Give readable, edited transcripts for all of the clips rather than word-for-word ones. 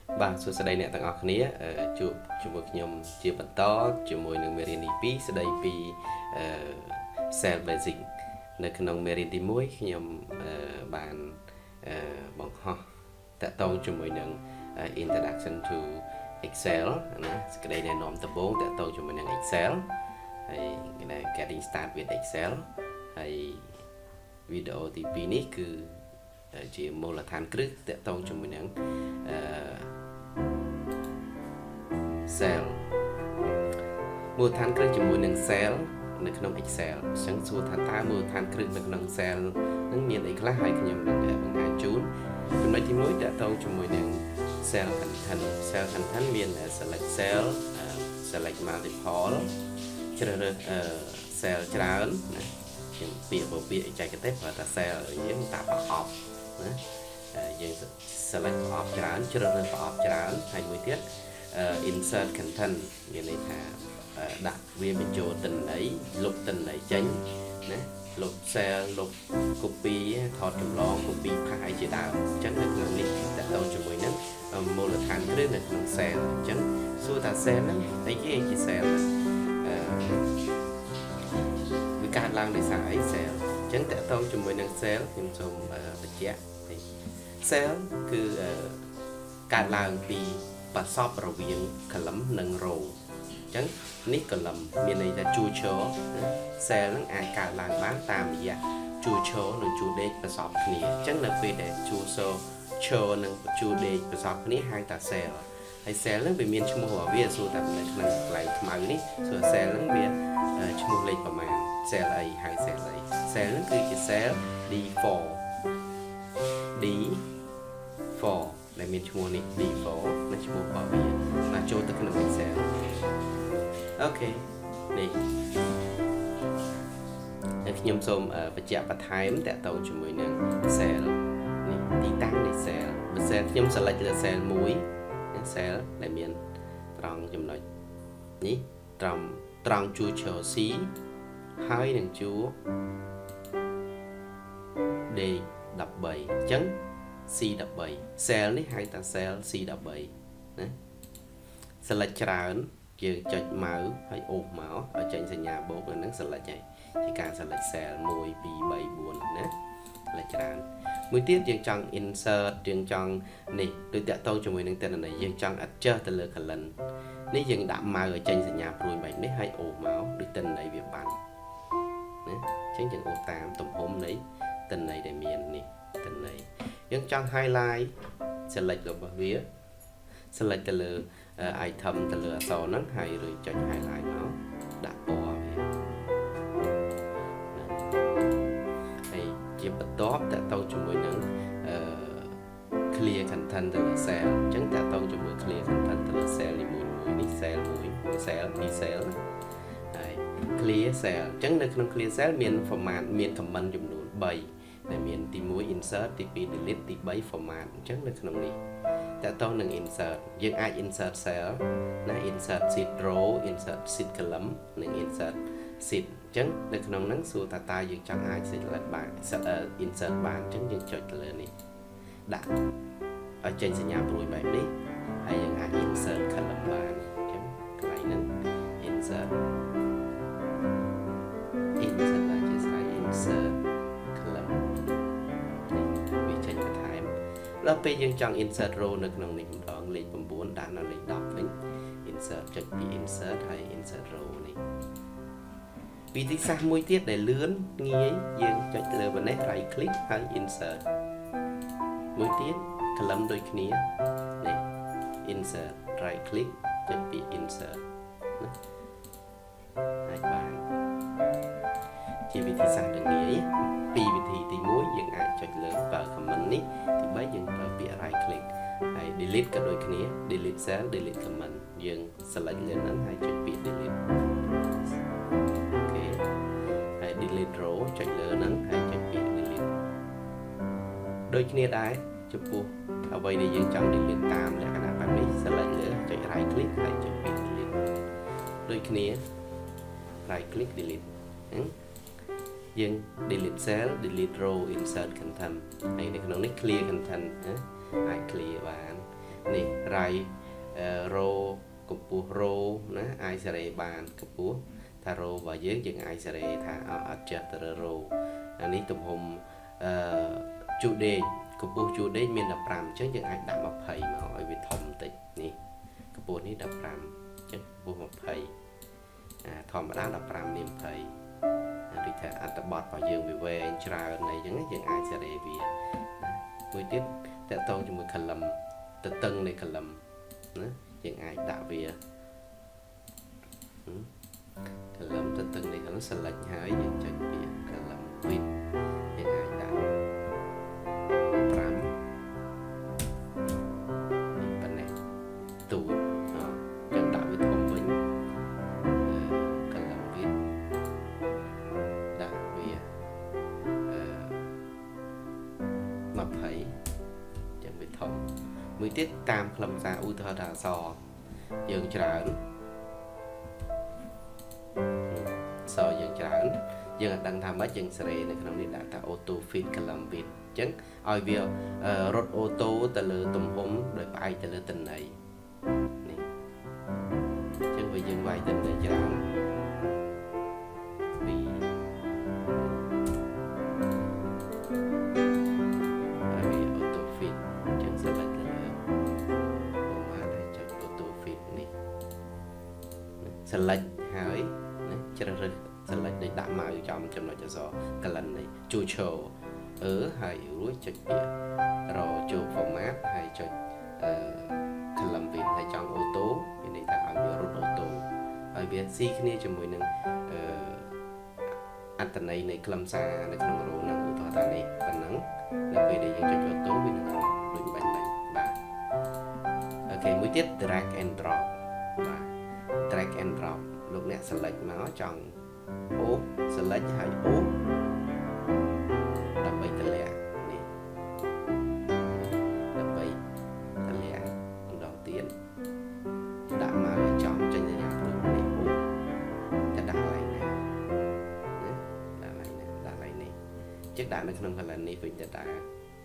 បាទសួស្តីអ្នកទាំងអស់គ្នាជួបជាមួយខ្ញុំជាបន្តជាមួយនឹងមេរៀនទី2ស្ដីពី cell basic នៅក្នុងមេរៀនទី1ខ្ញុំបានបង្ហោះតាក់ទងជាមួយនឹង introduction to Excel ណាសេចក្តីណែនាំដំបូងតាក់ទងជាមួយនឹង Excel ហើយ getting start with Excel ហើយវីដេអូទី2នេះគឺជាមូលដ្ឋានគ្រឹះតាក់ទងជាមួយនឹងcell មូលដ្ឋានគ្រឹះជាមួយនឹង cell នៅក្នុង Excel អញ្ចឹងសួរថាតើមូលដ្ឋានគ្រឹះនៅក្នុង cell នឹងមានអីខ្លះហើយខ្ញុំនឹងបង្ហាញជូនចំណុចទី1តាក់ទងជាមួយនឹង cell content មាន select cell select multiple ជ្រើសរើស cell ច្រើនណាខ្ញុំពាក្យបច្ចេកទេសប្រើថា cell យើងតាប្រអប់ណាយើង select ប្រអប់ច្រើនជ្រើសរើសប្រអប់ច្រើនហើយមួយទៀតinsert content មានន័យថាដាក់វាបញ្ចូលទិន្នន័យលុបទិន្នន័យចេញណាលុប cell លុប copy ថតចម្លង copy ផាសអីជាដើមអញ្ចឹងនៅក្នុងនេះតើតើជាមួយនឹងមូលដ្ឋានគ្រឹះនៅក្នុង cell អញ្ចឹងសួរថា cell ហ្នឹងអីគេជា cell វាកើតឡើងដោយសារអី cell អញ្ចឹងតើតើជាមួយនឹង cell ខ្ញុំសូមបញ្ជាក់ cell គឺកើតឡើងពីប្រសពរវាង column និង row អញ្ចឹងនេះ column មានន័យថាជួរឈរ cell ហ្នឹងអាចកើតឡើងបានតាមរយៈជួរឈរនិងជួរដេកប្រសពគ្នាអញ្ចឹងនៅពេលដែលជួរឈរនិងជួរដេកប្រសពគ្នាហៅថា cell ហើយ cell ហ្នឹងវាមានឈ្មោះរបស់វាសួរថានៅក្នុងកន្លែងខ្មៅនេះសួរ cell ហ្នឹងវាឈ្មោះលេខប្រមាណ cell អីហៅ cell អី cell ហ្នឹងគឺជា cell D4 ដែលមានឈ្មោះនេះ D4 និងឈ្មោះរបស់វាមកចូលទៅក្នុង Excel អូខេនេះខ្ញុំសូមបញ្ជាក់បន្ថែមតាក់ទងជាមួយនឹង cell នេះទីតាំងនៃ cell បើ cell ខ្ញុំ select លើ cell មួយ cell ដែលមានត្រង់ចំណុចនេះត្រង់ជួរឈរ C ហើយនឹងជួរ D13 អញ្ចឹងC13 cell នេះហៅថា cell C13 ណា select ច្រើនយើងចុច mouse ហើយអូសមកឲ្យចេញសញ្ញាបូកអាហ្នឹង select ហើយជាការ select cell 1 2 3 4ណា select ច្រើនមួយទៀតយើងចង់ insert យើងចង់នេះដូចតាក់ទងជាមួយនឹងទិន្នន័យយើងចង់ adjust ទៅលើ column នេះយើងដាក់ mouse ឲ្យចេញសញ្ញាព្រួយបែបនេះហើយអូសមកដូចទិន្នន័យវាបានណាអញ្ចឹងយើងអូសតាមទំហំនៃទិន្នន័យដែលមាននេះទិន្នន័យយើងចង់ highlight select របស់វា select ទៅលើ item ទៅលើអក្សរហ្នឹងហើយឬចុច highlight មកដាក់ពណ៌វាហើយជាបន្ទាប់តទៅជាមួយនឹងclear content ទៅលើ cell អញ្ចឹងតទៅជាមួយ clear content ទៅលើ cell នីមួយៗនេះ cell 1 cell 2 cell ហើយ clear cell អញ្ចឹងនៅក្នុង clear cell មាន format មាន comment ចំនួន3ដែលមានទី1 insert ទី2 delete ទី3 format អញ្ចឹងនៅក្នុងនេះតើតើនឹង insert យើងអាច insert cell ណា insert sheet row insert sheet column និង insert sheet អញ្ចឹងនៅក្នុងហ្នឹងសួរថាតើយើងចង់អាច select បាន insert បានអញ្ចឹងយើងចុចទៅលើនេះដាក់ឲ្យចេញសញ្ញាព្រួយបែបនេះហើយយើងអាច insert column បានអញ្ចឹងកន្លែងហ្នឹង insert បានជាស្អី insertដល់ពេលយើងចង់ insert row នៅក្នុងនេះម្ដងលេខ9ដាក់នៅលេខ10វិញ insert ចុចពី insert ហើយ insert row នេះវិធីសាស្ត្រមួយទៀតដែលលឿនងាយយើងចុចលើប៉ុណ្ណេះ right click ហើយ insert មួយទៀត column ដូចគ្នានេះ insert right click ចុចពី insert ណាអាចបានជាវិធីសាស្ត្រដ៏ងាយពីវិធីទី1យើងអាចចុចលើប្រើ comment នេះទី3យើងប្រើពាក្យ right click ហើយ delete ក៏ដូចគ្នា delete cell delete comment យើង select លើហ្នឹងហើយចុចពាក្យ delete អូខេហើយ delete row ចុចលើហ្នឹងហើយចុចពាក្យ delete ដូចគ្នាដែរចំពោះអ្វីដែលយើងចង់ delete តាមលក្ខណៈបែបនេះ select លើចុច right click ហើយចុចពាក្យ delete ដូចគ្នា right click delete យើង delete cell delete row insert content ហើយនៅក្នុងនេះ clear content អាច clear បាននេះ right row កម្ពស់ row ណាអាចសេរីបានកម្ពស់ថា row របស់យើងអាចសេរីថាអត់ចេះទៅ row អានេះទំហំជួរដេកកម្ពស់ជួរដេកមាន15អញ្ចឹងយើងអាចដាក់20មកឲ្យវាធំបន្តិចនេះកម្ពស់នេះ15អញ្ចឹងកម្ពស់20ធម្មតា15នេះ20ដូចថាអត្ថបទរបស់យើងវាវែងច្រើនអីចឹងយើងអាចសេរីវាមួយទៀតតកតងជាមួយ column ទៅតឹងនៃ column ណាយើងអាចដាក់វា column ទៅតឹងនៃ column select ហើយយើងចុចវា column width យើងអាចដាក់5នេះប៉ុណ្ណេះទូចយើងដាក់វាធំវិញ column width ដាក់វា20ចឹងវាធំមួយទៀតតាមខ្លឹមសារឧទាហរណ៍ថាអក្សរយើងច្រើនយើងអត់ដឹងថាម៉េចយើងសេរីនៅក្នុងនេះដាក់ថា auto fit column width អញ្ចឹងឲ្យវារត់ auto ទៅលើទំហំដោយផ្អែកទៅលើតន័យនេះអញ្ចឹងបើយើងវាយតន័យច្រើនពីឲ្យវា auto fit អញ្ចឹង select ទៅលើformat ហើយចុច auto fit នេះ select ហើយណាជ្រើសរើស select đểដាក់មកចំចំណុចអក្សរ column នេះជួយឈរហើយរួចចុចវារកចូល format ហើយចុចcolumn width ហើយចង់ auto មានន័យថាឲ្យវារត់ auto ហើយវាស៊ីគ្នាជាមួយនឹងអត្ថន័យនៃខ្លឹមសារនៅក្នុង row ហ្នឹងឧទាហរណ៍ថានេះប៉ុណ្ណឹងនៅពេលដែលយើងចុច auto វានឹងរត់ដូចបាញ់បាទអូខេមួយទៀត drag and drop បាទ drag and drop លោកអ្នក select មកចង់អូselect ហើយអូដើម្បីតម្លាក់នេះដើម្បីតម្លាក់ម្ដងទៀតដាក់មកឲ្យចំចេញទៅយ៉ាងព្រោះនេះអូតែដាក់កន្លែងណាដាក់កន្លែងណាដាក់កន្លែងនេះជិះដាក់នៅក្នុងកន្លែងនេះវិញទៅដែរ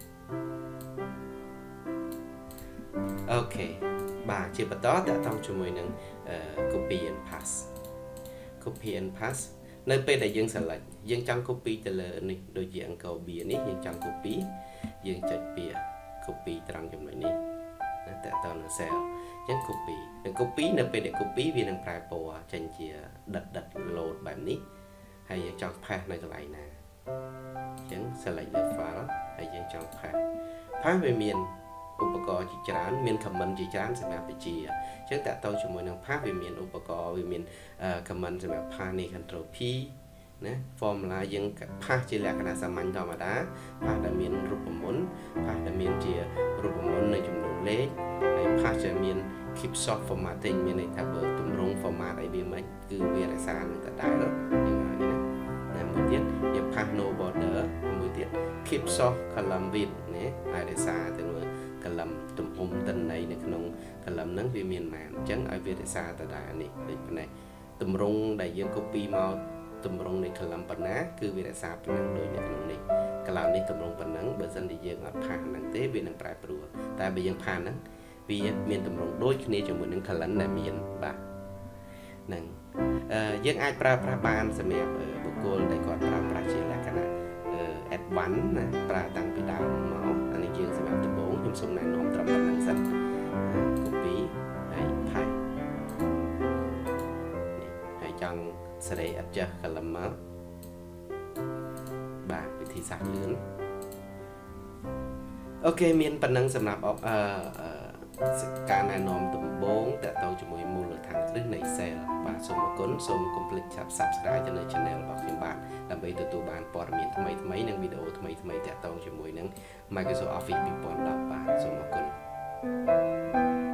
អូខេបាទជាបន្តតកតងជាមួយនឹង copy and paste copy and paste នៅពេលដែលយើង select យើងចង់ copy ទៅលើនេះដូចជាអង្គបៀនេះយើងចង់ copy យើងចុចពី copy ត្រង់ចំណុចនេះណាតើតើនឹង cell អញ្ចឹង copy នឹង copy នៅពេលដែល copy វានឹងប្រែពណ៌ចេញជាដិត load បែបនេះហើយយើងចង់ paste នៅកន្លែងណាអញ្ចឹង select លើ file ហើយយើងចង់ paste វាមានឧបករណ៍ជាច្រើនមាន comment ជាច្រើនសម្រាប់បញ្ជាអញ្ចឹងតើតើជាមួយនឹង path វាមានឧបករណ៍វាមាន comment សម្រាប់ path នេះ control P ណា formula យើង path ជាលក្ខណៈសាមញ្ញធម្មតា path ដែលមានរូបមន្ត path ដែលមានជារូបមន្តនៃចំនួនលេខហើយ path ដែលមាន keep soft formatting មានន័យថាបើទម្រង់ format អីវាមិនគឺវារក្សានឹងដដែលយើងហើយណាមួយទៀតយើង path no border មួយទៀត keep soft column width ណាហើយរក្សាទៅលើcolumn ទំហំតន័យនៅក្នុង column ហ្នឹងវាមានប៉ុន្មានអញ្ចឹងឲ្យវារក្សាទៅដែរនេះដូចប៉ុណ្ណេះទម្រង់ដែលយើង copy មកទម្រង់នៃ column ប៉ុណ្ណាគឺវារក្សាប៉ុណ្ណឹងដូចនៅក្នុងនេះ column នេះទម្រង់ប៉ុណ្ណឹងបើសិនជាយើងអត់ផាសហ្នឹងទេវានឹងប្រែប្រួលតែបើយើងផាសហ្នឹងវាមានទម្រង់ដូចគ្នាជាមួយនឹង column ដែលមានបាទហ្នឹងយើងអាចប្រើប្រាស់បានសម្រាប់បុគ្គលដែលគាត់ប្រើប្រាស់ជាលក្ខណៈadvanced ណាប្រើតាំងពីដើមមកអានេះយើងសម្រាប់ដំបូងខ្ញុំសូមណែនាំត្រឹមប៉ុណ្្នឹងសិន copy ហើយ paste នេះហើយចង់សេរី adjust column មកបាទវិធីសាស្ត្រលឿនអូខេមានប៉ុណ្្នឹងសម្រាប់ការណែនាំដំបូងតទៅជាមួយមូលដ្ឋានគ្រឹះនៃ Excel បាទសូមអរគុណសូមកុំភ្លេច Subscribe ទៅលើ Channel របស់ខ្ញុំបាទដើម្បីទទួលបានព័ត៌មានថ្មីៗនិងវីដេអូថ្មីៗតទៅជាមួយនឹង Microsoft Office 2010បាទសូមអរគុណ